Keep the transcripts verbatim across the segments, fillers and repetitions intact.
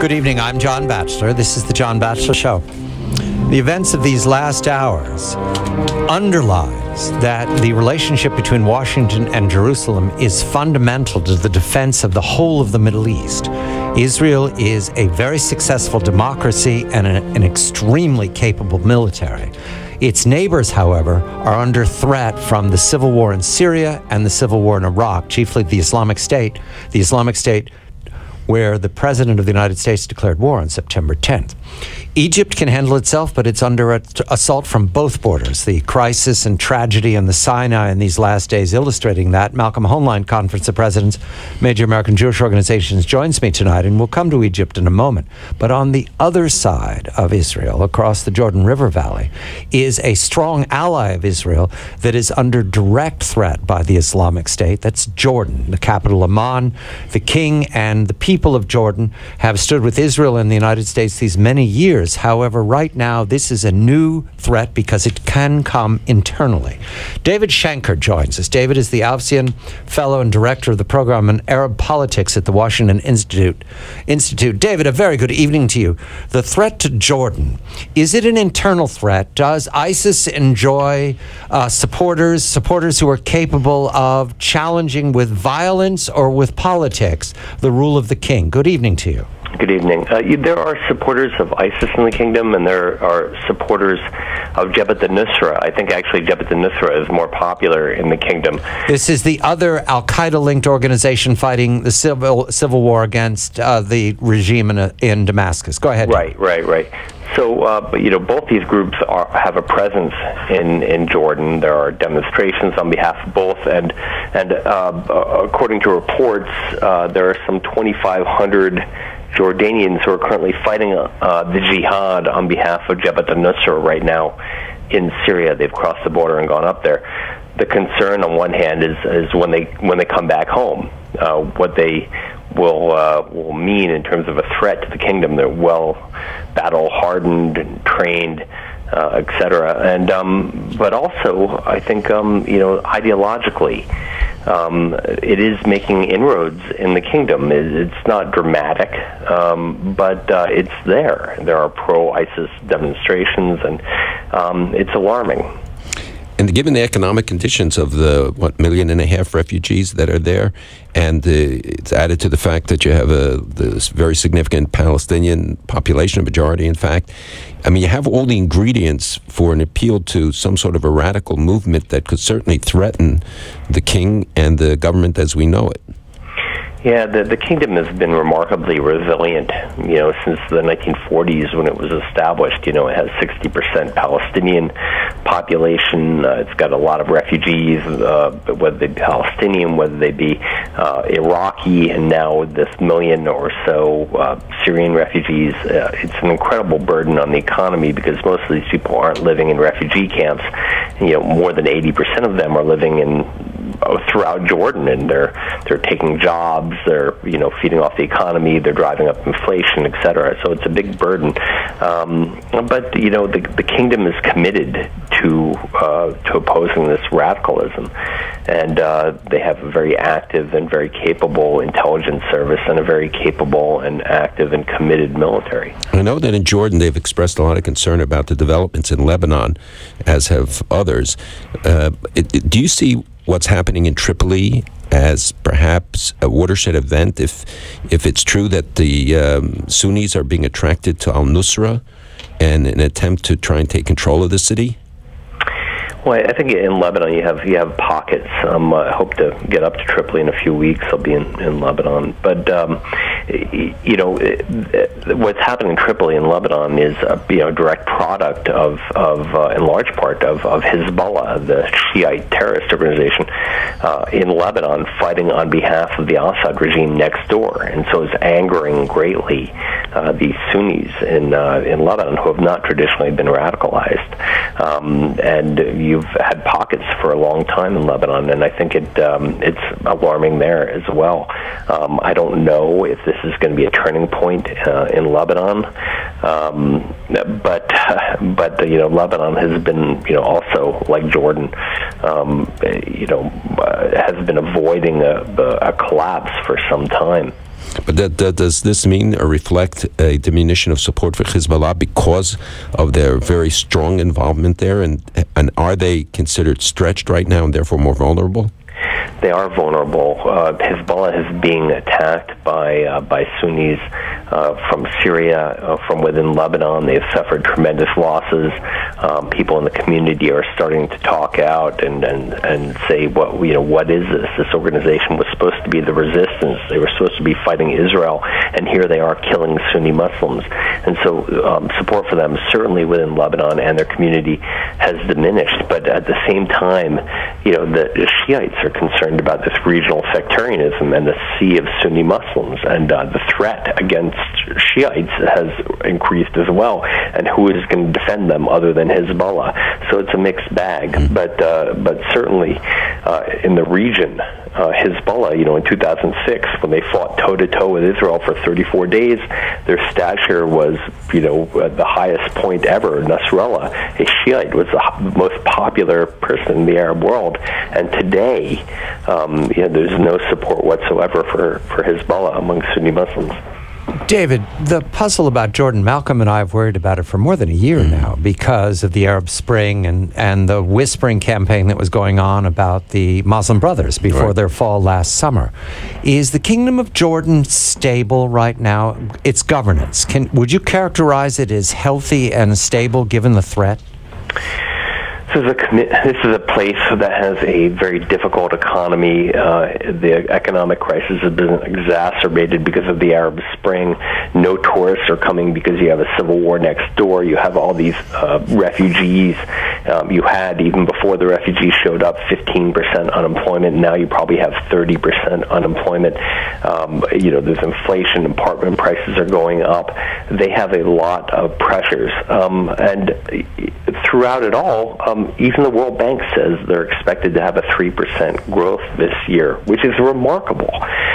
Good evening, I'm John Batchelor. This is the John Batchelor Show. The events of these last hours underlies that the relationship between Washington and Jerusalem is fundamental to the defense of the whole of the Middle East. Israel is a very successful democracy and an, an extremely capable military. Its neighbors, however, are under threat from the civil war in Syria and the civil war in Iraq, chiefly the Islamic State. The Islamic State where the President of the United States declared war on September tenth. Egypt can handle itself, but it's under assault from both borders. The crisis and tragedy in the Sinai in these last days illustrating that. Malcolm Hoenlein, Conference of Presidents, major American Jewish organizations, joins me tonight, and we'll come to Egypt in a moment. But on the other side of Israel, across the Jordan River Valley, is a strong ally of Israel that is under direct threat by the Islamic State. That's Jordan, the capital Amman. The king and the people of Jordan have stood with Israel and the United States these many years. However, right now, this is a new threat because it can come internally. David Shanker joins us. David is the Avzion Fellow and Director of the Program on Arab Politics at the Washington Institute. Institute. David, a very good evening to you. The threat to Jordan, is it an internal threat? Does ISIS enjoy uh, supporters, supporters who are capable of challenging with violence or with politics the rule of the king? Good evening to you. Good evening. Uh, you, there are supporters of ISIS in the kingdom, and there are supporters of Jabhat al-Nusra. I think actually Jabhat al-Nusra is more popular in the kingdom. This is the other al-Qaeda-linked organization fighting the civil civil war against uh, the regime in, uh, in Damascus. Go ahead. Right, right, right. So, uh, you know, both these groups are, have a presence in, in Jordan. There are demonstrations on behalf of both, and and uh, according to reports, uh, there are some twenty-five hundred Jordanians who are currently fighting uh, the jihad on behalf of Jabhat al-Nusra right now in Syria. They've crossed the border and gone up there. The concern on one hand is, is when they when they come back home, uh, what they will uh, will mean in terms of a threat to the kingdom. They're well battle hardened and trained, uh, et cetera. And um, but also, I think um, you know ideologically, um, it is making inroads in the kingdom. It's not dramatic, um, but uh, it's there. There are pro-ISIS demonstrations, and um, it's alarming. And given the economic conditions of the, what, million and a half refugees that are there, and uh, it's added to the fact that you have a this very significant Palestinian population, a majority in fact, I mean, you have all the ingredients for an appeal to some sort of a radical movement that could certainly threaten the king and the government as we know it. Yeah, the, the kingdom has been remarkably resilient, you know, since the nineteen forties when it was established. You know, it has sixty percent Palestinian population. Uh, it's got a lot of refugees, uh, whether they be Palestinian, whether they be uh, Iraqi, and now this million or so uh, Syrian refugees. Uh, it's an incredible burden on the economy because most of these people aren't living in refugee camps. You know, more than eighty percent of them are living in throughout Jordan, and they're they're taking jobs, they're you know feeding off the economy, they're driving up inflation, et cetera. So it's a big burden. Um, but you know the the kingdom is committed to uh, to opposing this radicalism, and uh, they have a very active and very capable intelligence service and a very capable and active and committed military. I know that in Jordan they've expressed a lot of concern about the developments in Lebanon, as have others. Uh, it, it, do you see what's happening in Tripoli as perhaps a watershed event, if if it's true that the um, Sunnis are being attracted to al-Nusra and an attempt to try and take control of the city? Well, I think in Lebanon you have you have pockets. Um, I hope to get up to Tripoli in a few weeks. I'll be in, in Lebanon. But, um, you know, what's happening in Tripoli in Lebanon is a you know, direct product of, of uh, in large part, of, of Hezbollah, the Shiite terrorist organization uh, in Lebanon, fighting on behalf of the Assad regime next door. And so it's angering greatly uh, the Sunnis in, uh, in Lebanon who have not traditionally been radicalized. Um, and you You've had pockets for a long time in Lebanon, and I think it um, it's alarming there as well. Um, I don't know if this is going to be a turning point uh, in Lebanon, um, but but you know Lebanon has been you know also like Jordan, um, you know uh, has been avoiding a, a collapse for some time. But that, that, does this mean or reflect a diminution of support for Hezbollah because of their very strong involvement there? And, and are they considered stretched right now and therefore more vulnerable? They are vulnerable. Uh, Hezbollah is being attacked by uh, by Sunnis uh, from Syria, uh, from within Lebanon. They've suffered tremendous losses. Um, people in the community are starting to talk out and, and, and say, what you know, what is this? This organization was supposed to be the resistance. They were supposed to be fighting Israel, and here they are killing Sunni Muslims. And so um, support for them, certainly within Lebanon and their community, has diminished. But at the same time, you know, the Shiites are concerned about this regional sectarianism and the sea of Sunni Muslims, and uh, the threat against Shiites has increased as well. And who is going to defend them other than Hezbollah? So it's a mixed bag. Mm-hmm. But uh, but certainly uh, in the region, uh, Hezbollah, you know, in two thousand six, when they fought toe to toe with Israel for thirty-four days, their stature was, you know, at the highest point ever. Nasrallah, a Shiite, was the most popular person in the Arab world, and today, um, you know, there's no support whatsoever for, for Hezbollah among Sunni Muslims. David, the puzzle about Jordan, Malcolm and I have worried about it for more than a year mm. now because of the Arab Spring and, and the whispering campaign that was going on about the Muslim Brothers before right. their fall last summer. Is the Kingdom of Jordan stable right now? Its governance, can, would you characterize it as healthy and stable given the threat? This is, a, this is a place that has a very difficult economy. Uh, the economic crisis has been exacerbated because of the Arab Spring. No tourists are coming because you have a civil war next door. You have all these uh, refugees. Um, you had, even before the refugees showed up, fifteen percent unemployment. Now you probably have thirty percent unemployment. Um, you know, there's inflation. Apartment prices are going up. They have a lot of pressures. Um, and throughout it all, um, even the World Bank says they're expected to have a three percent growth this year, which is remarkable.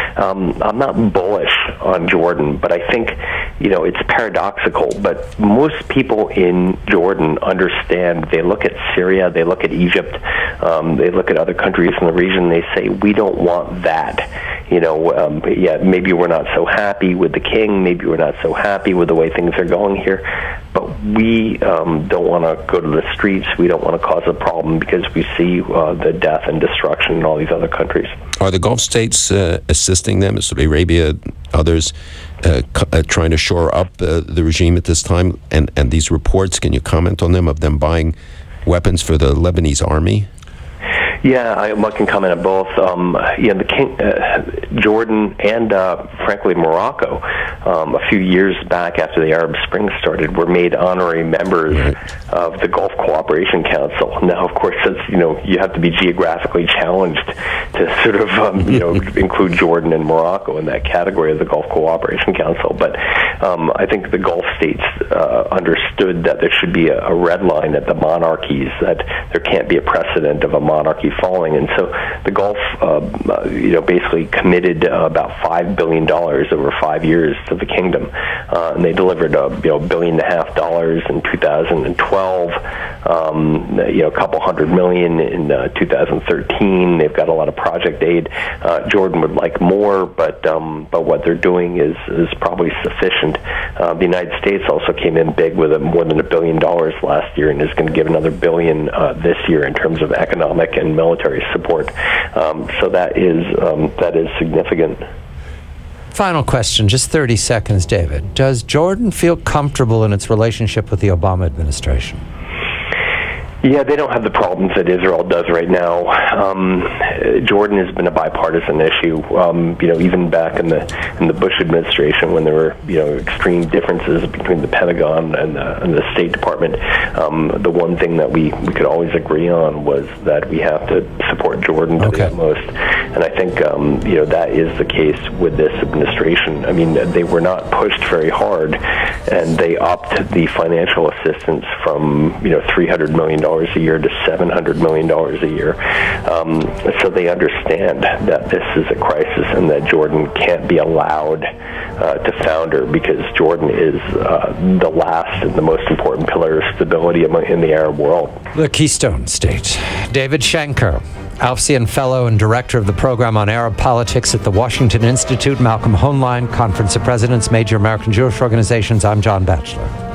Um, I'm not bullish on Jordan, but I think, you know, it's paradoxical. But most people in Jordan understand. They look at Syria, they look at Egypt, um, they look at other countries in the region, they say, we don't want that. You know, um, yeah, maybe we're not so happy with the king, maybe we're not so happy with the way things are going here, but we um, don't want to go to the streets, we don't want to cause a problem because we see uh, the death and destruction in all these other countries. Are the Gulf states uh, assisting them, Saudi Arabia, others, uh, uh, trying to shore up uh, the regime at this time? And, and these reports, can you comment on them, of them buying weapons for the Lebanese army? Yeah, I, I can comment on both. Um, you know, the King, uh, Jordan and, uh, frankly, Morocco, um, a few years back after the Arab Spring started, were made honorary members right. of the Gulf Cooperation Council. Now, of course, that's, you know, you have to be geographically challenged to sort of, um, you know, include Jordan and Morocco in that category of the Gulf Cooperation Council. But um, I think the Gulf states uh, understood that there should be a, a red line at the monarchies, that there can't be a precedent of a monarchy falling, and so the Gulf, uh, you know, basically committed uh, about five billion dollars over five years to the kingdom, uh, and they delivered a you know billion and a half dollars in two thousand twelve, um, you know, a couple hundred million in uh, two thousand thirteen. They've got a lot of project aid. Uh, Jordan would like more, but um, but what they're doing is is probably sufficient. Uh, the United States also came in big with a, more than a billion dollars last year, and is going to give another billion uh, this year in terms of economic and military support. Um, so that is um, that is significant. Final question, just thirty seconds, David. Does Jordan feel comfortable in its relationship with the Obama administration? Yeah, they don't have the problems that Israel does right now. Um, Jordan has been a bipartisan issue. Um, you know, even back in the in the Bush administration, when there were you know extreme differences between the Pentagon and the, and the State Department, um, the one thing that we, we could always agree on was that we have to support Jordan to okay. the utmost. And I think um, you know that is the case with this administration. I mean, they were not pushed very hard, and they upped the financial assistance from you know three hundred million dollars a year to seven hundred million dollars a year. Um, so they understand that this is a crisis and that Jordan can't be allowed uh, to founder, because Jordan is uh, the last and the most important pillar of stability in the Arab world. The Keystone State. David Shanker, Alfsian Fellow and Director of the Program on Arab Politics at the Washington Institute, Malcolm Hoenlein, Conference of Presidents, Major American Jewish Organizations. I'm John Batchelor.